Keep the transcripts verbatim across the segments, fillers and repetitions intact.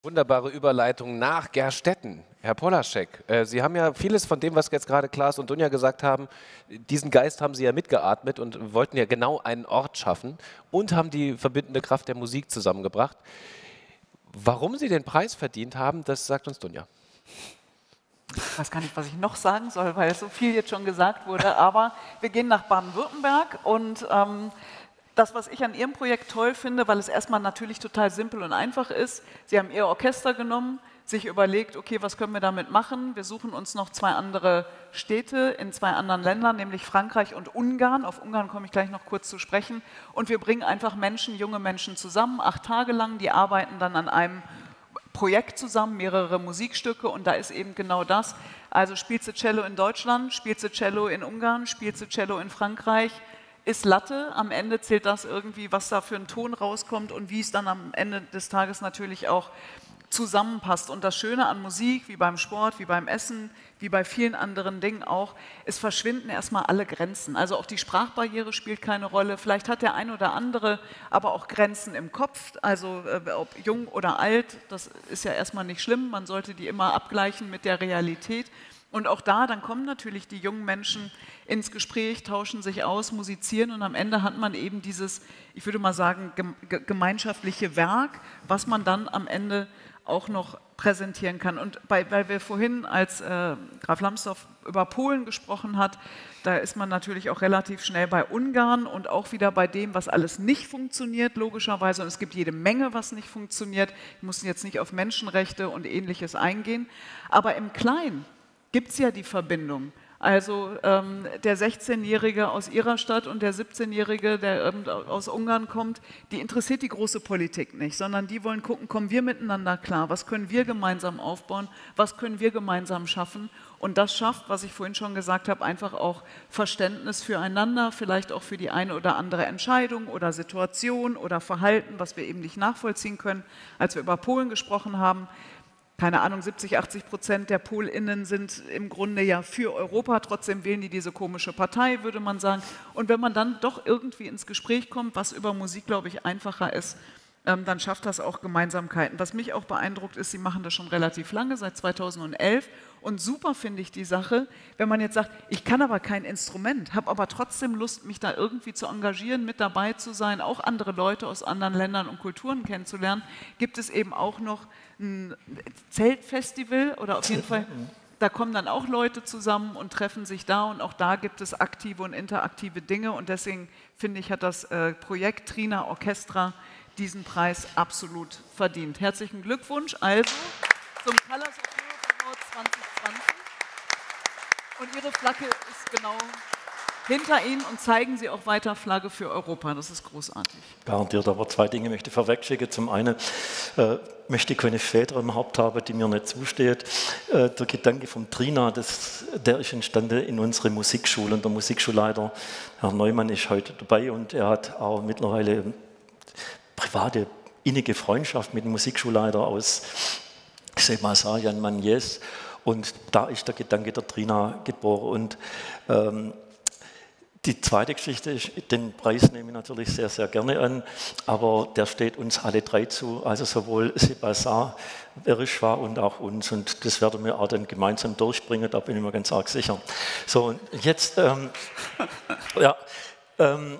Wunderbare Überleitung nach Gerstetten. Herr Polaschek, äh, Sie haben ja vieles von dem, was jetzt gerade Klaas und Dunja gesagt haben, diesen Geist haben Sie ja mitgeatmet und wollten ja genau einen Ort schaffen und haben die verbindende Kraft der Musik zusammengebracht. Warum Sie den Preis verdient haben, das sagt uns Dunja. Ich weiß gar nicht, was ich noch sagen soll, weil so viel jetzt schon gesagt wurde, aber wir gehen nach Baden-Württemberg und ähm, das, was ich an Ihrem Projekt toll finde, weil es erstmal natürlich total simpel und einfach ist, Sie haben Ihr Orchester genommen, sich überlegt, okay, was können wir damit machen? Wir suchen uns noch zwei andere Städte in zwei anderen Ländern, nämlich Frankreich und Ungarn. Auf Ungarn komme ich gleich noch kurz zu sprechen. Und wir bringen einfach Menschen, junge Menschen zusammen, acht Tage lang, die arbeiten dann an einem Projekt zusammen, mehrere Musikstücke und da ist eben genau das. Also spielst du Cello in Deutschland, spielst du Cello in Ungarn, spielst du Cello in Frankreich, ist Latte. Am Ende zählt das irgendwie, was da für ein Ton rauskommt und wie es dann am Ende des Tages natürlich auch zusammenpasst. Und das Schöne an Musik, wie beim Sport, wie beim Essen, wie bei vielen anderen Dingen auch, es verschwinden erstmal alle Grenzen. Also auch die Sprachbarriere spielt keine Rolle. Vielleicht hat der ein oder andere aber auch Grenzen im Kopf, also äh, ob jung oder alt, das ist ja erstmal nicht schlimm. Man sollte die immer abgleichen mit der Realität. Und auch da, dann kommen natürlich die jungen Menschen ins Gespräch, tauschen sich aus, musizieren und am Ende hat man eben dieses, ich würde mal sagen, gemeinschaftliche Werk, was man dann am Ende auch noch präsentieren kann. Und bei, weil wir vorhin, als äh, Graf Lambsdorff über Polen gesprochen hat, da ist man natürlich auch relativ schnell bei Ungarn und auch wieder bei dem, was alles nicht funktioniert, logischerweise. Und es gibt jede Menge, was nicht funktioniert. Ich muss jetzt nicht auf Menschenrechte und Ähnliches eingehen. Aber im Kleinen gibt es ja die Verbindung. Also ähm, der sechzehnjährige aus ihrer Stadt und der siebzehnjährige, der ähm, aus Ungarn kommt, die interessiert die große Politik nicht, sondern die wollen gucken, kommen wir miteinander klar, was können wir gemeinsam aufbauen, was können wir gemeinsam schaffen. Und das schafft, was ich vorhin schon gesagt habe, einfach auch Verständnis füreinander, vielleicht auch für die eine oder andere Entscheidung oder Situation oder Verhalten, was wir eben nicht nachvollziehen können. Als wir über Polen gesprochen haben, keine Ahnung, siebzig, achtzig Prozent der PolInnen sind im Grunde ja für Europa, trotzdem wählen die diese komische Partei, würde man sagen. Und wenn man dann doch irgendwie ins Gespräch kommt, was über Musik, glaube ich, einfacher ist, ähm, dann schafft das auch Gemeinsamkeiten. Was mich auch beeindruckt ist, Sie machen das schon relativ lange, seit zweitausendelf. Und super finde ich die Sache, wenn man jetzt sagt, ich kann aber kein Instrument, habe aber trotzdem Lust, mich da irgendwie zu engagieren, mit dabei zu sein, auch andere Leute aus anderen Ländern und Kulturen kennenzulernen, gibt es eben auch noch ein Zeltfestival oder auf jeden Fall, da kommen dann auch Leute zusammen und treffen sich da und auch da gibt es aktive und interaktive Dinge und deswegen finde ich, hat das äh, Projekt Trina Orchestra diesen Preis absolut verdient. Herzlichen Glückwunsch also zum Colors of Europe Award zwanzig zwanzig und Ihre Flagge ist genau hinter Ihnen und zeigen Sie auch weiter Flagge für Europa. Das ist großartig. Garantiert, aber zwei Dinge möchte ich vorwegschicken. Zum einen äh, möchte ich keine Väter im Haupt haben, die mir nicht zusteht. Äh, der Gedanke vom Trina, das, der ist entstanden in unserer Musikschule. Und der Musikschulleiter, Herr Neumann, ist heute dabei und er hat auch mittlerweile private, innige Freundschaft mit dem Musikschulleiter aus Semasar, Jan Magnes. Und da ist der Gedanke der Trina geboren. Und ähm, die zweite Geschichte ist, den Preis nehme ich natürlich sehr, sehr gerne an, aber der steht uns alle drei zu, also sowohl Sebassar, Verischwa und auch uns und das werden wir auch dann gemeinsam durchbringen, da bin ich mir ganz arg sicher. So, und jetzt, ähm, ja, ähm,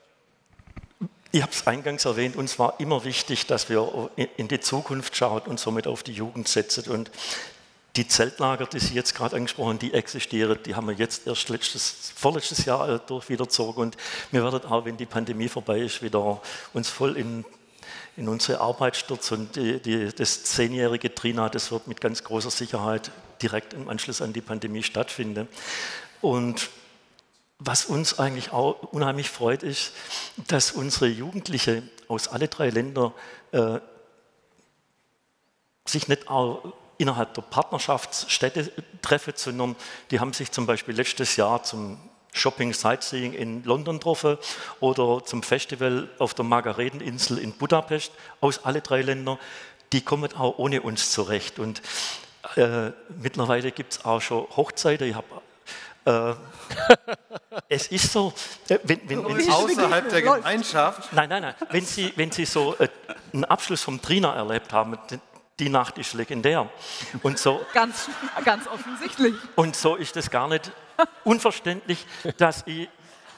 ich habe es eingangs erwähnt, uns war immer wichtig, dass wir in die Zukunft schauen und somit auf die Jugend setzen und die Zeltlager, die Sie jetzt gerade angesprochen haben, die existieren, die haben wir jetzt erst letztes, vorletztes Jahr durch wiederzogen und wir werden auch, wenn die Pandemie vorbei ist, wieder uns voll in, in unsere Arbeit stürzen und die, die, das zehnjährige Trina, das wird mit ganz großer Sicherheit direkt im Anschluss an die Pandemie stattfinden. Und was uns eigentlich auch unheimlich freut, ist, dass unsere Jugendlichen aus alle drei Ländern äh, sich nicht auch innerhalb der Partnerschaftsstädte treffen, sondern die haben sich zum Beispiel letztes Jahr zum Shopping Sightseeing in London getroffen oder zum Festival auf der Margareteninsel in Budapest aus alle drei Ländern. Die kommen auch ohne uns zurecht. Und äh, mittlerweile gibt es auch schon Hochzeiten. Ich habe äh, es ist so, äh, wenn, wenn, wenn Sie außerhalb der Gemeinschaft. Nein, nein, nein. Wenn Sie, wenn Sie so äh, einen Abschluss vom Trina erlebt haben, die Nacht ist legendär. Und so, Ganz, ganz offensichtlich. und so ist es gar nicht unverständlich, dass ich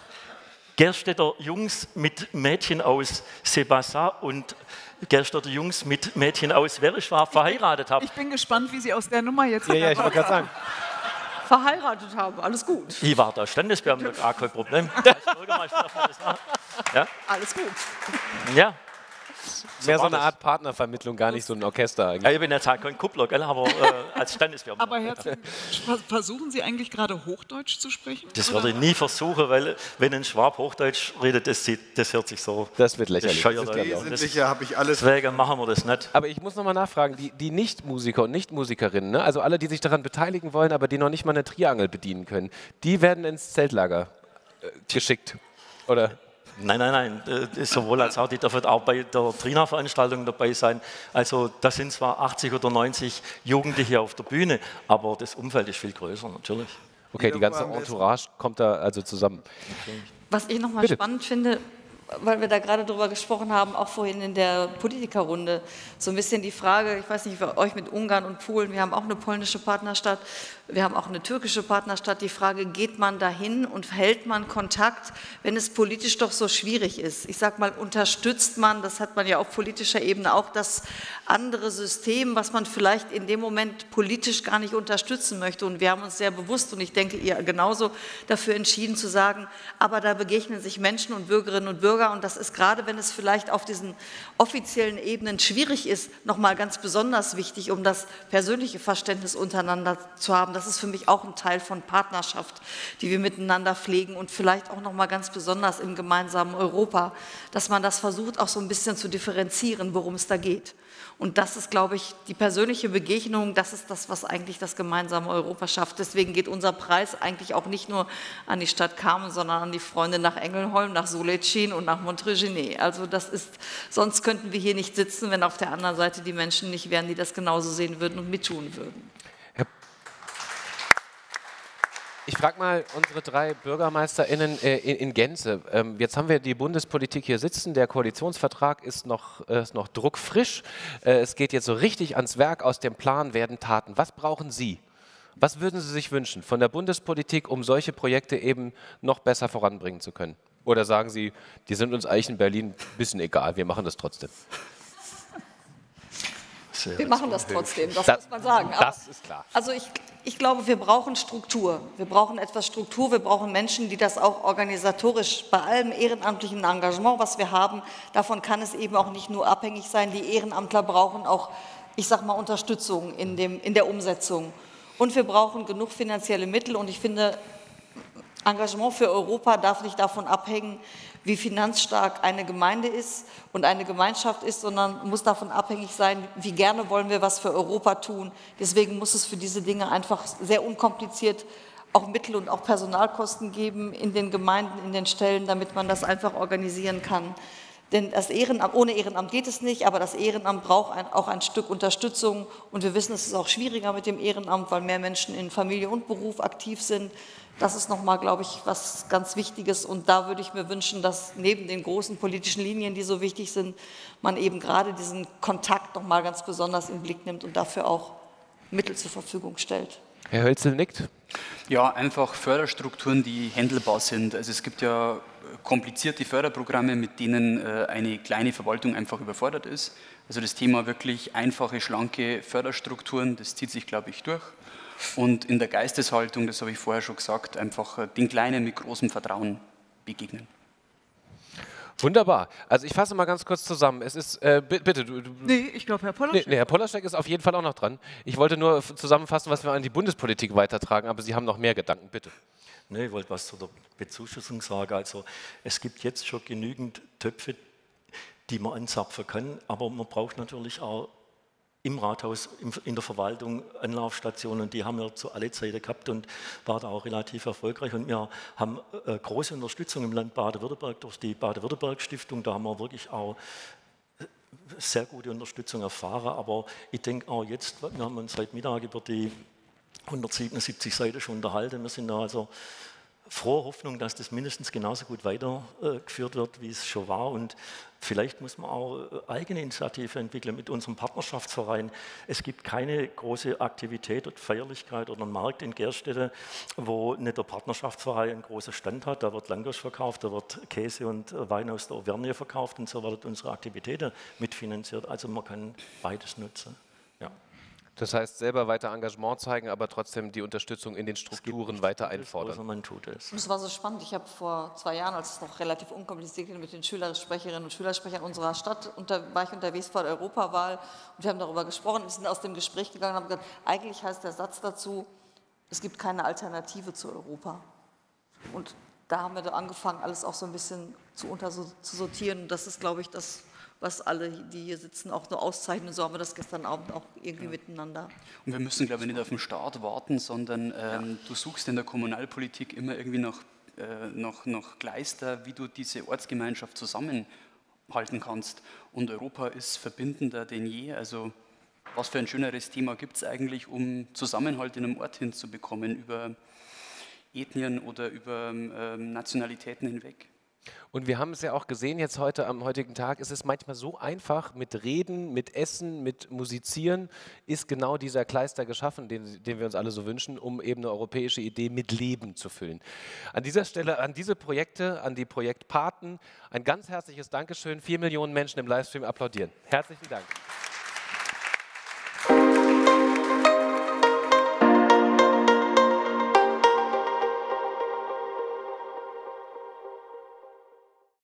Gerstetter Jungs mit Mädchen aus Sebassa und Gerstetter Jungs mit Mädchen aus Werischwar verheiratet habe. Ich bin gespannt, wie Sie aus der Nummer jetzt Ja, ja, ich wollte gerade sagen. verheiratet haben. Alles gut. Ich war da Standesbeamter, gar kein Problem. Als Bürgermeister darf man das machen. Ja? Alles gut. Ja. Mehr so war eine das. Art Partnervermittlung, gar nicht so ein Orchester eigentlich. Ja, ich bin jetzt halt kein Kuppler, gell, aber äh, als Standesbeamter. Aber herzlichen Glückwunsch. Versuchen Sie eigentlich gerade Hochdeutsch zu sprechen? Das oder? würde ich nie versuchen, weil wenn ein Schwab Hochdeutsch redet, das, sieht, das hört sich so Das wird lächerlich. bescheuert Das an. ist, glaub ich, auch. Wesentliche habe ich alles. Deswegen machen wir das nicht. Aber ich muss nochmal nachfragen, die, die Nicht-Musiker und Nicht-Musikerinnen, ne? Also alle, die sich daran beteiligen wollen, aber die noch nicht mal eine Triangel bedienen können, die werden ins Zeltlager äh, geschickt, oder? Nein, nein, nein, äh, sowohl als auch, die dürfen auch bei der Trina-Veranstaltung dabei sein. Also das sind zwar achtzig oder neunzig Jugendliche auf der Bühne, aber das Umfeld ist viel größer, natürlich. Okay, die ganze Entourage kommt da also zusammen. Was ich nochmal Bitte. spannend finde, weil wir da gerade drüber gesprochen haben, auch vorhin in der Politikerrunde, so ein bisschen die Frage, ich weiß nicht, für euch mit Ungarn und Polen, wir haben auch eine polnische Partnerstadt, wir haben auch eine türkische Partnerstadt, die Frage, geht man dahin und hält man Kontakt, wenn es politisch doch so schwierig ist? Ich sage mal, unterstützt man, das hat man ja auf politischer Ebene auch, das andere System, was man vielleicht in dem Moment politisch gar nicht unterstützen möchte. Und wir haben uns sehr bewusst, und ich denke, ihr genauso, dafür entschieden zu sagen, aber da begegnen sich Menschen und Bürgerinnen und Bürger, und das ist gerade, wenn es vielleicht auf diesen offiziellen Ebenen schwierig ist, nochmal ganz besonders wichtig, um das persönliche Verständnis untereinander zu haben. Das ist für mich auch ein Teil von Partnerschaft, die wir miteinander pflegen, und vielleicht auch nochmal ganz besonders im gemeinsamen Europa, dass man das versucht, auch so ein bisschen zu differenzieren, worum es da geht. Und das ist, glaube ich, die persönliche Begegnung, das ist das, was eigentlich das gemeinsame Europa schafft. Deswegen geht unser Preis eigentlich auch nicht nur an die Stadt Carmen, sondern an die Freunde nach Engelholm, nach Solecin und nach Montreux-Genet. Also das ist, sonst könnten wir hier nicht sitzen, wenn auf der anderen Seite die Menschen nicht wären, die das genauso sehen würden und mittun würden. Ich frage mal unsere drei BürgermeisterInnen äh, in, in Gänze. Ähm, jetzt haben wir die Bundespolitik hier sitzen, der Koalitionsvertrag ist noch, äh, ist noch druckfrisch. Äh, es geht jetzt so richtig ans Werk, aus dem Plan werden Taten. Was brauchen Sie? Was würden Sie sich wünschen von der Bundespolitik, um solche Projekte eben noch besser voranbringen zu können? Oder sagen Sie, die sind uns eigentlich in Berlin ein bisschen egal, wir machen das trotzdem? Wir machen das trotzdem, das, Das- muss man sagen. Aber, das ist klar. Also ich, ich glaube, wir brauchen Struktur. Wir brauchen etwas Struktur, wir brauchen Menschen, die das auch organisatorisch bei allem ehrenamtlichen Engagement, was wir haben, davon kann es eben auch nicht nur abhängig sein. Die Ehrenamtler brauchen auch, ich sage mal, Unterstützung in, dem, in der Umsetzung. Und wir brauchen genug finanzielle Mittel, und ich finde, Engagement für Europa darf nicht davon abhängen, wie finanzstark eine Gemeinde ist und eine Gemeinschaft ist, sondern muss davon abhängig sein, wie gerne wollen wir was für Europa tun. Deswegen muss es für diese Dinge einfach sehr unkompliziert auch Mittel und auch Personalkosten geben in den Gemeinden, in den Stellen, damit man das einfach organisieren kann. Denn das Ehrenamt, ohne Ehrenamt geht es nicht, aber das Ehrenamt braucht ein, auch ein Stück Unterstützung. Und wir wissen, es ist auch schwieriger mit dem Ehrenamt, weil mehr Menschen in Familie und Beruf aktiv sind. Das ist nochmal, glaube ich, was ganz Wichtiges. Und da würde ich mir wünschen, dass neben den großen politischen Linien, die so wichtig sind, man eben gerade diesen Kontakt nochmal ganz besonders in den Blick nimmt und dafür auch Mittel zur Verfügung stellt. Herr Hölzel nickt. Ja, einfach Förderstrukturen, die händelbar sind. Also es gibt ja komplizierte Förderprogramme, mit denen äh, eine kleine Verwaltung einfach überfordert ist. Also das Thema wirklich einfache, schlanke Förderstrukturen, das zieht sich, glaube ich, durch. Und in der Geisteshaltung, das habe ich vorher schon gesagt, einfach äh, den Kleinen mit großem Vertrauen begegnen. Wunderbar. Also ich fasse mal ganz kurz zusammen. Es ist, äh, bitte, du, du Nee, ich glaube, Herr Nee, Polaschek. nee, Herr Polaschek ist auf jeden Fall auch noch dran. Ich wollte nur f- zusammenfassen, was wir an die Bundespolitik weitertragen, aber Sie haben noch mehr Gedanken, bitte. Nee, ich wollte was zu der Bezuschussung sagen. Also es gibt jetzt schon genügend Töpfe, die man anzapfen kann, aber man braucht natürlich auch im Rathaus, im, in der Verwaltung Anlaufstationen, die haben wir zu alle Zeiten gehabt und war da auch relativ erfolgreich. Und wir haben äh, große Unterstützung im Land Baden-Württemberg durch die Baden-Württemberg-Stiftung, da haben wir wirklich auch sehr gute Unterstützung erfahren, aber ich denke auch jetzt, wir haben uns heute Mittag über die hundertsiebenundsiebzig Seiten schon unterhalten, wir sind da also frohe Hoffnung, dass das mindestens genauso gut weitergeführt wird, wie es schon war. Und vielleicht muss man auch eigene Initiative entwickeln mit unserem Partnerschaftsverein. Es gibt keine große Aktivität oder Feierlichkeit oder einen Markt in Gerstetten, wo nicht der Partnerschaftsverein einen großen Stand hat. Da wird Langosch verkauft, da wird Käse und Wein aus der Auvergne verkauft und so werden unsere Aktivitäten mitfinanziert. Also man kann beides nutzen. Ja. Das heißt, selber weiter Engagement zeigen, aber trotzdem die Unterstützung in den Strukturen weiter einfordern. Also man tut es. Und es war so spannend. Ich habe vor zwei Jahren, als es noch relativ unkompliziert ging, mit den Schülersprecherinnen und Schülersprechern unserer Stadt, unter, war ich unterwegs vor der Europawahl und wir haben darüber gesprochen. Wir sind aus dem Gespräch gegangen und haben gesagt, eigentlich heißt der Satz dazu, es gibt keine Alternative zu Europa. Und da haben wir da angefangen, alles auch so ein bisschen zu, unter, so, zu sortieren. Und das ist, glaube ich, das, was alle, die hier sitzen, auch nur auszeichnen. So haben wir das gestern Abend auch irgendwie ja. miteinander. Und wir müssen, glaube ich, nicht auf den Staat warten, sondern ähm, ja. du suchst in der Kommunalpolitik immer irgendwie nach, äh, nach, nach Gleister, wie du diese Ortsgemeinschaft zusammenhalten kannst. Und Europa ist verbindender denn je. Also was für ein schöneres Thema gibt es eigentlich, um Zusammenhalt in einem Ort hinzubekommen, über Ethnien oder über ähm, Nationalitäten hinweg. Und wir haben es ja auch gesehen jetzt heute am heutigen Tag, es ist manchmal so einfach, mit Reden, mit Essen, mit Musizieren ist genau dieser Kleister geschaffen, den, den wir uns alle so wünschen, um eben eine europäische Idee mit Leben zu füllen. An dieser Stelle an diese Projekte, an die Projektpaten, ein ganz herzliches Dankeschön. Vier Millionen Menschen im Livestream applaudieren. Herzlichen Dank.